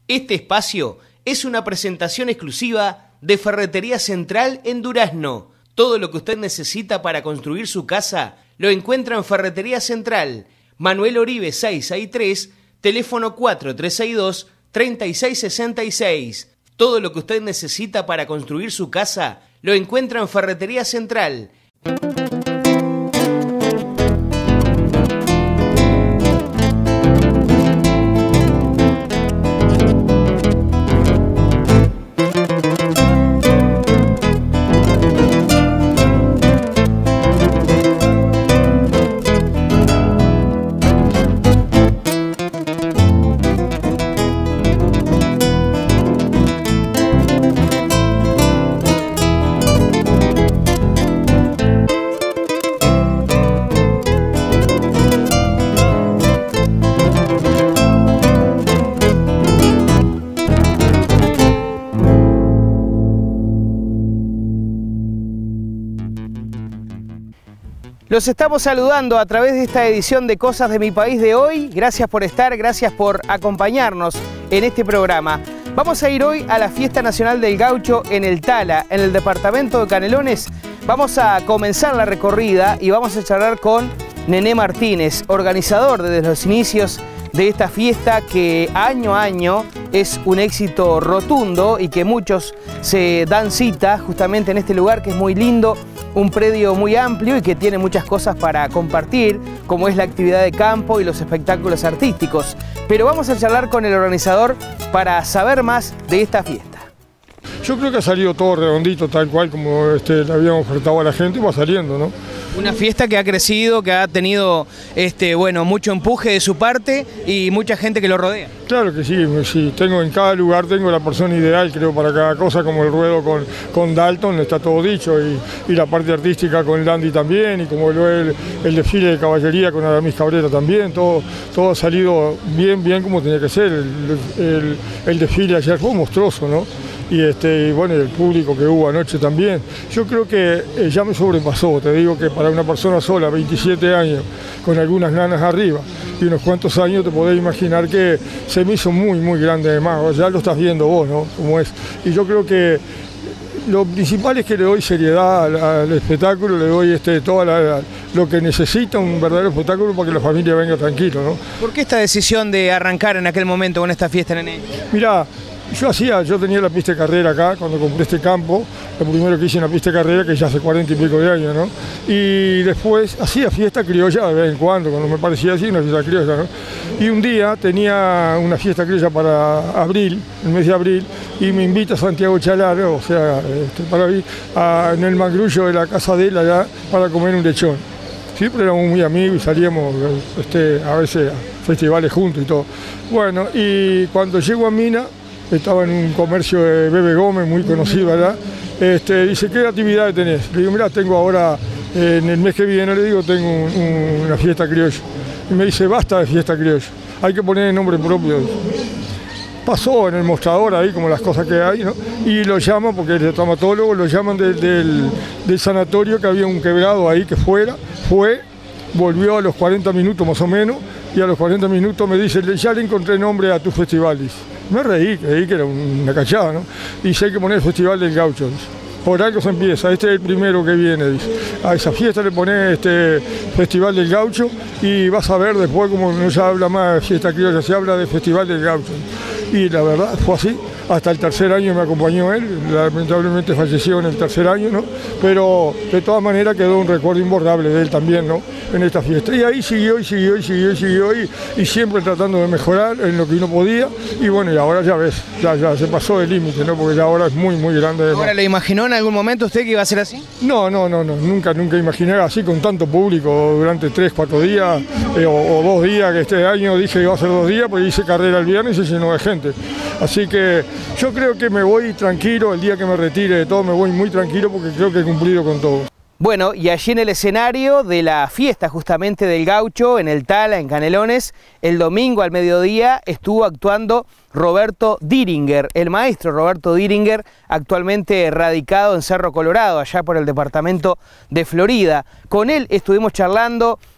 Este espacio es una presentación exclusiva de Ferretería Central en Durazno. Todo lo que usted necesita para construir su casa lo encuentra en Ferretería Central. Manuel Oribe 663, teléfono 4362-3666. Todo lo que usted necesita para construir su casa lo encuentra en Ferretería Central. Los estamos saludando a través de esta edición de Cosas de mi País de hoy. Gracias por estar, gracias por acompañarnos en este programa. Vamos a ir hoy a la Fiesta Nacional del Gaucho en el Tala, en el departamento de Canelones. Vamos a comenzar la recorrida y vamos a charlar con Nené Martínez, organizador desde los inicios de esta fiesta que año a año es un éxito rotundo y que muchos se dan cita justamente en este lugar que es muy lindo, un predio muy amplio y que tiene muchas cosas para compartir, como es la actividad de campo y los espectáculos artísticos. Pero vamos a charlar con el organizador para saber más de esta fiesta. Yo creo que ha salido todo redondito, tal cual como le habíamos ofertado a la gente, va saliendo, ¿no? Una fiesta que ha crecido, que ha tenido mucho empuje de su parte y mucha gente que lo rodea. Claro que sí, tengo en cada lugar tengo la persona ideal, creo, para cada cosa, como el ruedo con Dalton, está todo dicho, y la parte artística con el Dandy también, y como el desfile de caballería con Aramis Cabrera también, todo ha salido bien como tenía que ser. El desfile ayer fue monstruoso, ¿no? Y bueno, el público que hubo anoche también. Yo creo que ya me sobrepasó, te digo que para una persona sola, 27 años, con algunas ganas arriba y unos cuantos años, te podés imaginar que se me hizo muy grande además, ya lo estás viendo vos, ¿no? Como es. Y yo creo que lo principal es que le doy seriedad al espectáculo, le doy todo lo que necesita un verdadero espectáculo para que la familia venga tranquilo, ¿no? ¿Por qué esta decisión de arrancar en aquel momento con esta fiesta, Nené? Mirá, yo tenía la pista de carrera acá, cuando compré este campo, lo primero que hice una pista de carrera, que ya hace 40 y pico de años, ¿no? Y después hacía fiesta criolla de vez en cuando me parecía así, una fiesta criolla, ¿no? Y un día tenía una fiesta criolla para abril, el mes de abril, y me invita Santiago Chalaro, o sea, para ir en el mangrullo de la casa de él allá para comer un lechón. Siempre éramos muy amigos y salíamos a veces a festivales juntos y todo. Bueno, y cuando llego a Mina, estaba en un comercio de Bebe Gómez, muy conocido allá, dice, ¿qué actividades tenés? Le digo, mirá, tengo ahora, en el mes que viene, le digo, tengo una fiesta criolla. Y me dice, basta de fiesta criolla, hay que poner el nombre propio. Pasó en el mostrador ahí, como las cosas que hay, ¿no? Y lo llaman, porque el traumatólogo lo llaman del sanatorio, que había un quebrado ahí que volvió a los 40 minutos más o menos, y a los 40 minutos me dice, ya le encontré nombre a tu festival, dice. Me reí, creí que era una cachada, ¿no? Dice, hay que poner el Festival del Gaucho, dice. Por algo se empieza, este es el primero que viene, dice. A esa fiesta le pones Festival del Gaucho y vas a ver después como no se habla más de fiesta criolla, se habla de Festival del Gaucho. Y la verdad fue así, hasta el tercer año me acompañó él, lamentablemente falleció en el tercer año, ¿no? Pero de todas maneras quedó un recuerdo imborrable de él también, ¿no? En esta fiesta. Y ahí siguió y siempre tratando de mejorar en lo que uno podía. Y bueno, y ahora ya ves, ya se pasó el límite, ¿no? Porque ya ahora es muy grande. ¿Ahora le imaginó en algún momento usted que iba a ser así? No, nunca imaginé así con tanto público durante 3, 4 días o 2 días, que este año dije que iba a ser 2 días, pues hice carrera el viernes y se llenó de gente. Así que yo creo que me voy tranquilo, el día que me retire de todo me voy muy tranquilo porque creo que he cumplido con todo. Bueno, y allí en el escenario de la fiesta justamente del Gaucho, en el Tala, en Canelones, el domingo al mediodía estuvo actuando Roberto Diringer, el maestro Roberto Diringer, actualmente radicado en Cerro Colorado, allá por el departamento de Florida. Con él estuvimos charlando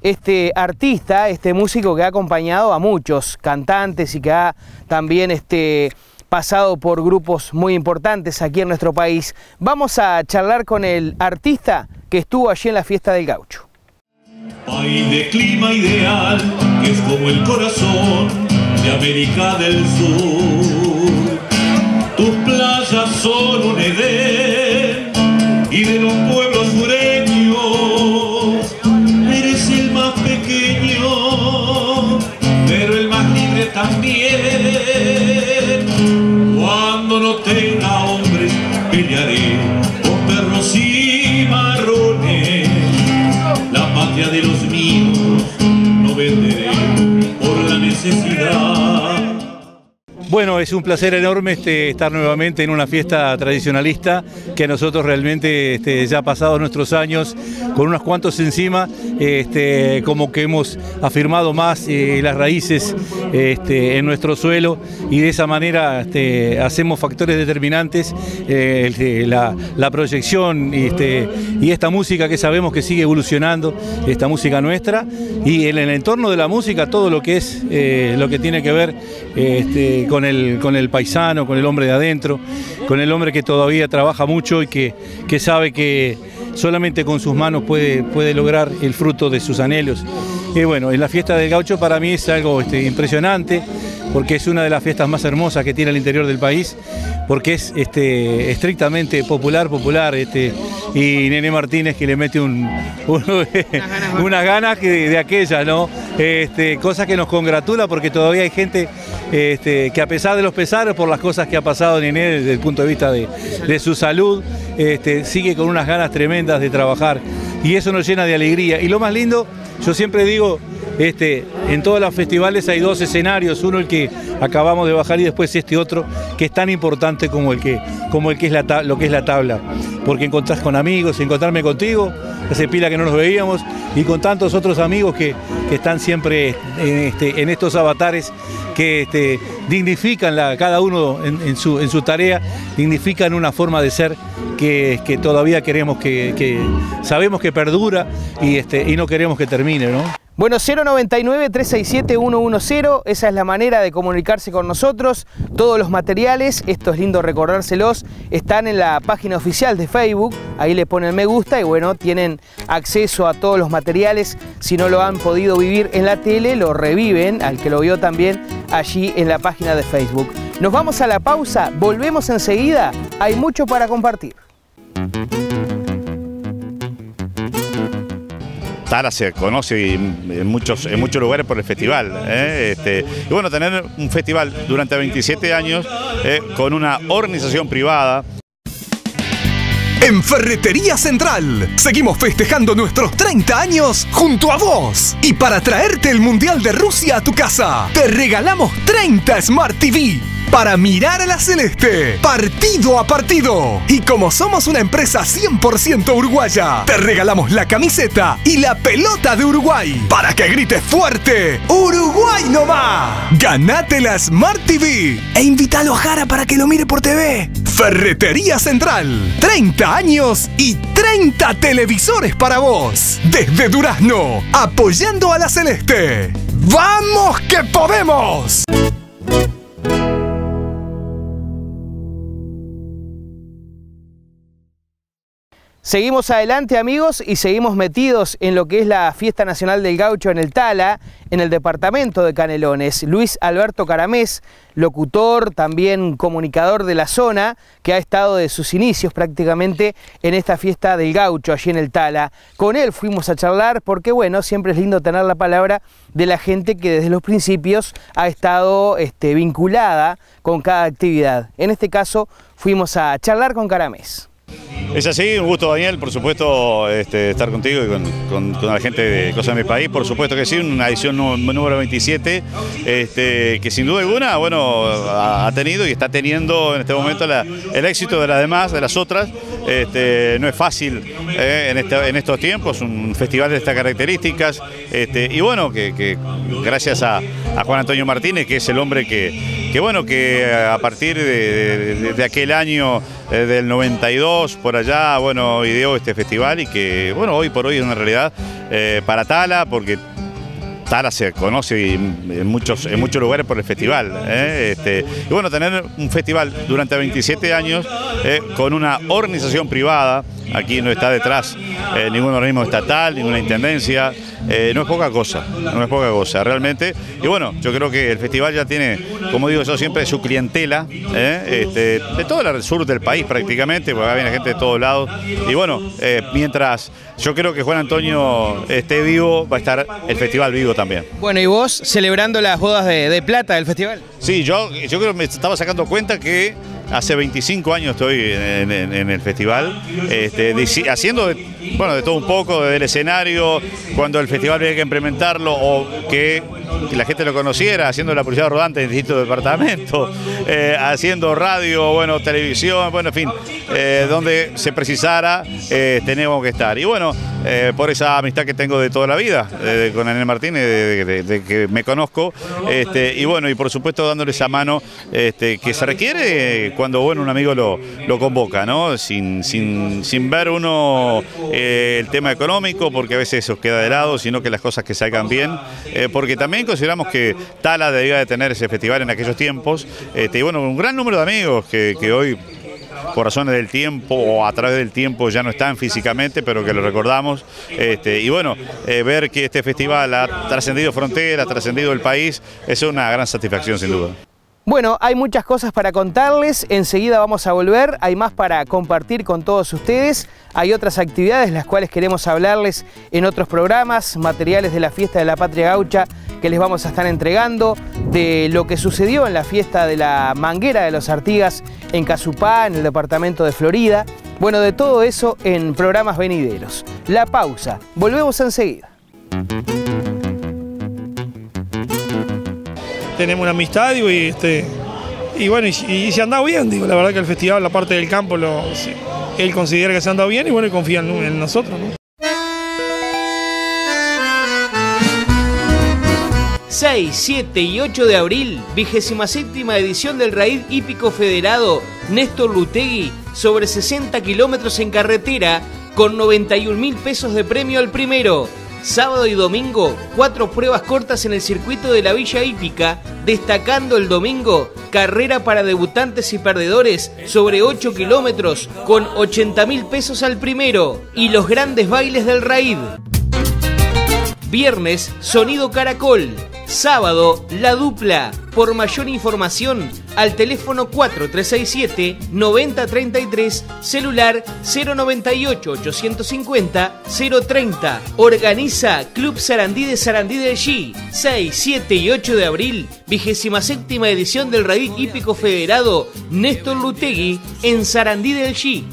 este artista, este músico que ha acompañado a muchos cantantes y que ha también pasado por grupos muy importantes aquí en nuestro país. Vamos a charlar con el artista que estuvo allí en la Fiesta del Gaucho. País de clima ideal, que es como el corazón de América del Sur. Tus playas son un Edén y de los pueblos sureños eres el más pequeño, pero el más libre también. Cuando no tenga hombres pelearé con perros y marrones. La patria de los míos no venderé por la necesidad. Bueno, es un placer enorme estar nuevamente en una fiesta tradicionalista que nosotros realmente ya pasados nuestros años, con unos cuantos encima, como que hemos afirmado más las raíces en nuestro suelo, y de esa manera hacemos factores determinantes, la proyección y esta música que sabemos que sigue evolucionando, esta música nuestra, y en el entorno de la música todo lo que es lo que tiene que ver con el paisano, con el hombre de adentro, con el hombre que todavía trabaja mucho y que sabe que solamente con sus manos puede lograr el fruto de sus anhelos. Y bueno, en la Fiesta del Gaucho para mí es algo impresionante, porque es una de las fiestas más hermosas que tiene el interior del país, porque es estrictamente popular, y Nene Martínez que le mete unas ganas de aquellas, ¿no? Cosa que nos congratula, porque todavía hay gente que, a pesar de los pesares por las cosas que ha pasado Nene desde el punto de vista de su salud, sigue con unas ganas tremendas de trabajar, y eso nos llena de alegría. Y lo más lindo, yo siempre digo, en todos los festivales hay dos escenarios, uno el que acabamos de bajar y después otro que es tan importante como el que es lo que es la tabla, porque encontrás con amigos, encontrarme contigo, hace pila que no nos veíamos, y con tantos otros amigos que están siempre en estos avatares que dignifican cada uno en su tarea, dignifican una forma de ser que todavía queremos que sabemos que perdura, y no queremos que termine, ¿no? Bueno, 099-367-110, esa es la manera de comunicarse con nosotros. Todos los materiales, esto es lindo recordárselos, están en la página oficial de Facebook, ahí le ponen me gusta y bueno, tienen acceso a todos los materiales. Si no lo han podido vivir en la tele, lo reviven, al que lo vio también allí en la página de Facebook. Nos vamos a la pausa, volvemos enseguida, hay mucho para compartir. Tala se conoce en muchos lugares por el festival, y bueno, tener un festival durante 27 años con una organización privada. En Ferretería Central seguimos festejando nuestros 30 años junto a vos. Y para traerte el Mundial de Rusia a tu casa, te regalamos 30 Smart TV para mirar a la celeste, partido a partido. Y como somos una empresa 100% uruguaya, te regalamos la camiseta y la pelota de Uruguay para que grites fuerte: ¡Uruguay no va! Ganate la Smart TV e invítalo a Jara para que lo mire por TV. Ferretería Central, 30 años y 30 televisores para vos. Desde Durazno, apoyando a la celeste. ¡Vamos que podemos! Seguimos adelante, amigos, y seguimos metidos en lo que es la Fiesta Nacional del Gaucho en el Tala, en el departamento de Canelones. Luis Alberto Caramés, locutor, también comunicador de la zona, que ha estado de sus inicios prácticamente en esta Fiesta del Gaucho allí en el Tala. Con él fuimos a charlar porque, bueno, siempre es lindo tener la palabra de la gente que desde los principios ha estado vinculada con cada actividad. En este caso, fuimos a charlar con Caramés. Es así, un gusto, Daniel, por supuesto, estar contigo y con la gente de Cosas de mi País, por supuesto que sí, una edición número 27, que sin duda alguna, bueno, ha tenido y está teniendo en este momento el éxito de las demás, de las otras. No es fácil en estos tiempos, un festival de estas características, y bueno, que gracias a a Juan Antonio Martínez, que es el hombre que bueno, que a partir de aquel año del 92, por allá, bueno, ideó este festival y que, bueno, hoy por hoy es una realidad para Tala, porque Tala se conoce en muchos lugares por el festival. Y bueno, tener un festival durante 27 años con una organización privada, aquí no está detrás ningún organismo estatal, ninguna intendencia, no es poca cosa, realmente. Y bueno, yo creo que el festival ya tiene, como digo yo siempre, su clientela, de todo el sur del país prácticamente, porque acá viene gente de todos lados. Y bueno, mientras yo creo que Juan Antonio esté vivo, va a estar el festival vivo también. Bueno, ¿y vos celebrando las bodas de plata del festival? Sí, yo creo que me estaba sacando cuenta que hace 25 años estoy en el festival, haciendo de todo un poco, desde el escenario, cuando el festival había que implementarlo o que la gente lo conociera, haciendo la publicidad rodante en distintos departamentos, haciendo radio, bueno, televisión, bueno, en fin, donde se precisara, tenemos que estar. Y bueno, por esa amistad que tengo de toda la vida con Anel Martínez, de que me conozco, y bueno, y por supuesto dándole esa mano que se requiere cuando, bueno, un amigo lo convoca, ¿no? Sin ver uno el tema económico, porque a veces eso queda de lado, sino que las cosas que salgan bien, porque también consideramos que Tala debía de tener ese festival en aquellos tiempos, y bueno, un gran número de amigos que hoy, por razones del tiempo o a través del tiempo, ya no están físicamente, pero que lo recordamos, y bueno, ver que este festival ha trascendido fronteras, ha trascendido el país, es una gran satisfacción sin duda. Bueno, hay muchas cosas para contarles, enseguida vamos a volver, hay más para compartir con todos ustedes, hay otras actividades las cuales queremos hablarles en otros programas, materiales de la Fiesta de la Patria Gaucha que les vamos a estar entregando, de lo que sucedió en la fiesta de la Manguera de los Artigas en Casupá, en el departamento de Florida, bueno, de todo eso en programas venideros. La pausa, volvemos enseguida. Tenemos una amistad y bueno, y se ha andado bien, digo, la verdad que el festival, la parte del campo, él considera que se ha andado bien y bueno, y confía en nosotros, ¿no? 6, 7 y 8 de abril, 27ª edición del Raid Hípico Federado Néstor Lutegui, sobre 60 kilómetros en carretera, con 91.000 pesos de premio al primero. Sábado y domingo, 4 pruebas cortas en el circuito de la Villa Hípica, destacando el domingo, carrera para debutantes y perdedores sobre 8 kilómetros, con 80.000 pesos al primero, y los grandes bailes del Raid. Viernes, Sonido Caracol. Sábado, La Dupla. Por mayor información, al teléfono 4367-9033, celular 098-850-030. Organiza Club Sarandí de Sarandí del G. 6, 7 y 8 de abril, 27ª edición del Raid Hípico Federado Néstor Lutegui en Sarandí del G.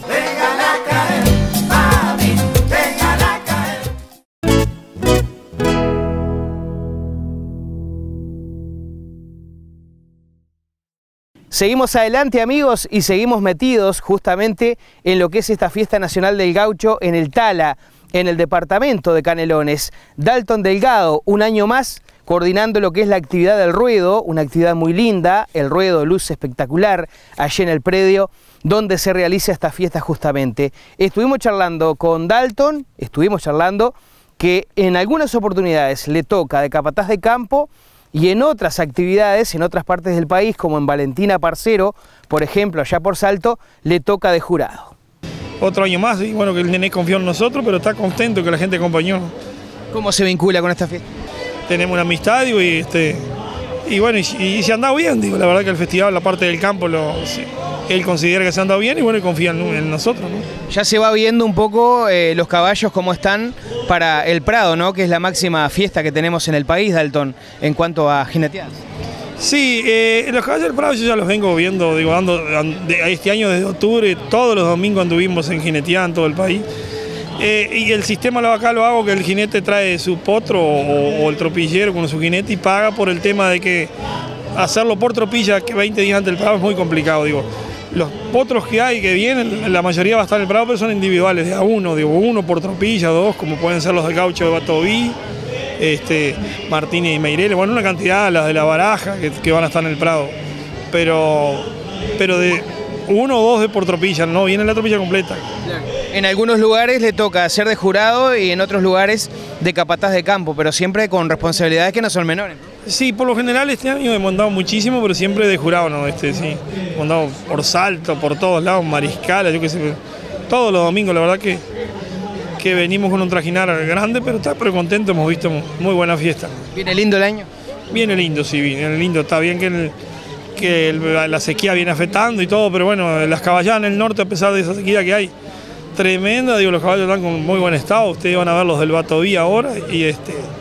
Seguimos adelante, amigos, y seguimos metidos justamente en lo que es esta Fiesta Nacional del Gaucho en el Tala, en el departamento de Canelones. Dalton Delgado, un año más, coordinando lo que es la actividad del ruedo, una actividad muy linda, el ruedo luce espectacular allí en el predio donde se realiza esta fiesta justamente. Estuvimos charlando con Dalton, que en algunas oportunidades le toca de capataz de campo, y en otras actividades, en otras partes del país, como en Valentina Parcero, por ejemplo, allá por Salto, le toca de jurado. Otro año más, y bueno, que el nené confió en nosotros, pero está contento que la gente acompañó. ¿Cómo se vincula con esta fiesta? Tenemos una amistad, digo, y bueno, y se ha andado bien, digo, la verdad que el festival, la parte del campo, él considera que se ha andado bien y bueno, y confía en nosotros, ¿no? Ya se va viendo un poco los caballos cómo están para el Prado, ¿no? Que es la máxima fiesta que tenemos en el país, Dalton, en cuanto a jineteadas. Sí, los caballos del Prado yo ya los vengo viendo, digo, este año desde octubre, todos los domingos anduvimos en jineteada en todo el país. Y el sistema acá lo hago que el jinete trae su potro o el tropillero con su jinete y paga por el tema de que hacerlo por tropilla, que 20 días antes del Prado es muy complicado, digo. Los potros que hay, que vienen, la mayoría va a estar en el Prado, pero son individuales, de a uno, digo, uno por tropilla, dos, como pueden ser los del Gaucho de Batoví, Martínez y Meireles, bueno, una cantidad, las de la Baraja, que van a estar en el Prado, pero de 1 o 2 de por tropilla, no viene la tropilla completa. En algunos lugares le toca ser de jurado y en otros lugares de capataz de campo, pero siempre con responsabilidades que no son menores. Sí, por lo general este año hemos andado muchísimo, pero siempre de jurado, ¿no? Sí, hemos andado por Salto, por todos lados, Mariscala, yo qué sé, todos los domingos, la verdad que venimos con un trajinar grande, pero contento, hemos visto muy buena fiesta. ¿Viene lindo el año? Viene lindo, sí, viene lindo, está bien que la sequía viene afectando y todo, pero bueno, las caballadas en el norte, a pesar de esa sequía que hay, tremenda, digo, los caballos están con muy buen estado, ustedes van a ver los del Batoví ahora, y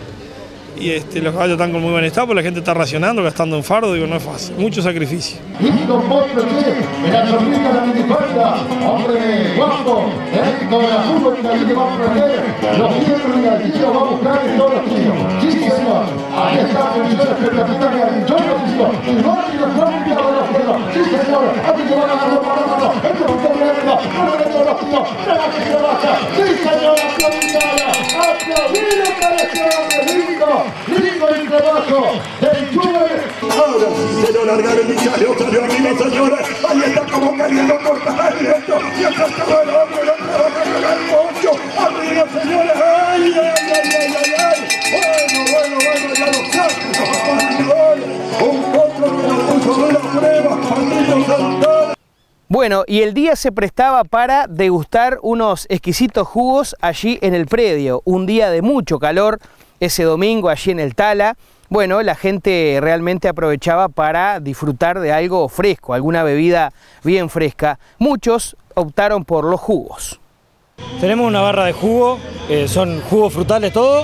los caballos están con muy buen estado, porque la gente está racionando, gastando en fardo, digo, no es fácil, mucho sacrificio. Lindo postre, en la sonrisa de la minifalda, hombre guapo, con la fútbol que ahí va a prender, los hierros y allí los va a buscar en todos los tiros. Sí, señor, ahí está, señor, espectacular, yo no sé, y no hay los propios de la izquierda. Sí, señor, aquí se van a ganar para esto es un problema, no le todos los tiros, trabaja y trabaja. Sí, señor, aplaudidala, aplaudido para este hombre lindo, lindo el trabajo del Juve. Ahora sí se lo largaron y salió arriba, señores. Ahí está como queriendo cortar el directo. Y acá está el hombre, lo trabaja con el pocho. Arriba, señores. Ay, ay, ay, ay, ay, ay. Bueno, ya lo saco. Un potro que lo puso de la prueba. Andrés Santana. Bueno, y el día se prestaba para degustar unos exquisitos jugos allí en el predio. Un día de mucho calor, ese domingo allí en el Tala. Bueno, la gente realmente aprovechaba para disfrutar de algo fresco, alguna bebida bien fresca. Muchos optaron por los jugos. Tenemos una barra de jugo, son jugos frutales todo,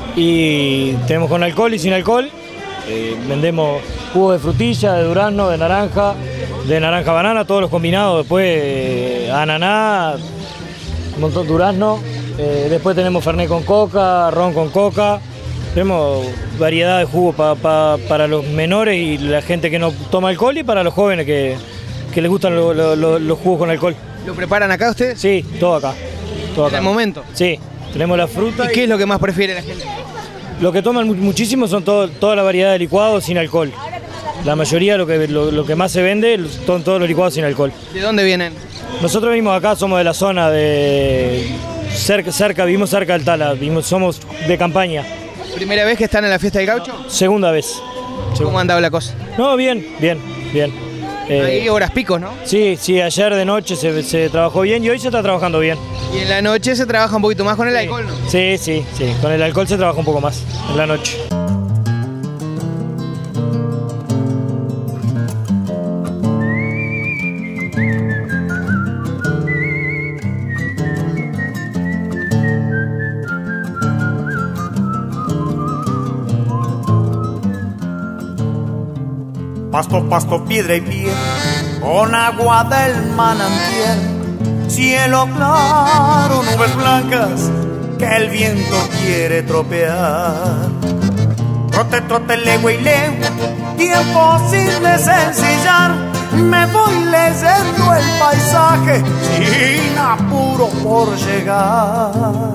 y tenemos con alcohol y sin alcohol. Vendemos jugos de frutilla, de durazno, de naranja banana, todos los combinados, después ananá, un montón de durazno. Después tenemos fernet con coca, ron con coca. Tenemos variedad de jugos para los menores y la gente que no toma alcohol, y para los jóvenes que les gustan los jugos con alcohol. ¿Lo preparan acá ustedes? Sí, todo acá. ¿En el momento? Sí, tenemos la fruta. ¿Y qué es lo que más prefiere la gente? Lo que toman muchísimo son toda la variedad de licuados sin alcohol. La mayoría, lo que más se vende son todos los licuados sin alcohol. ¿De dónde vienen? Nosotros venimos acá, somos de la zona de... vivimos cerca del Tala, somos de campaña. ¿Primera vez que están en la fiesta del gaucho? Segunda vez. ¿Cómo ha andado la cosa? No, bien. Hay horas picos, ¿no? Sí, ayer de noche se trabajó bien y hoy se está trabajando bien. ¿Y en la noche se trabaja un poquito más con el alcohol, no? Sí, con el alcohol se trabaja un poco más en la noche. Pasto, pasto, piedra y piedra, con agua del manantial, cielo claro, nubes blancas, que el viento quiere tropear. Trote, trote, legua y legua, tiempo sin desencillar, me voy leyendo el paisaje, sin apuro por llegar.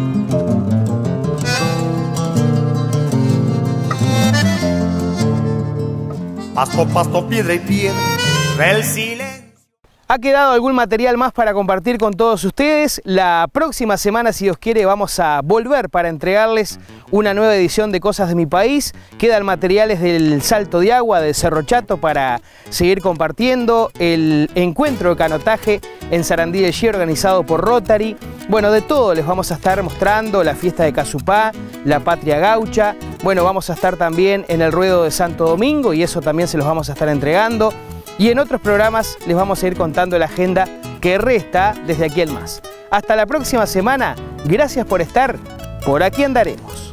Pasto, pasto, piedra y piedra, el silencio. ¿Ha quedado algún material más para compartir con todos ustedes? La próxima semana, si Dios quiere, vamos a volver para entregarles una nueva edición de Cosas de mi País. Quedan materiales del Salto de Agua, del Cerro Chato, para seguir compartiendo. El encuentro de canotaje en Sarandí del Chí, organizado por Rotary. Bueno, de todo les vamos a estar mostrando. La fiesta de Casupá, la Patria Gaucha. Bueno, vamos a estar también en el Ruedo de Santo Domingo, y eso también se los vamos a estar entregando. Y en otros programas les vamos a ir contando la agenda que resta desde aquí en más. Hasta la próxima semana. Gracias por estar. Por aquí andaremos.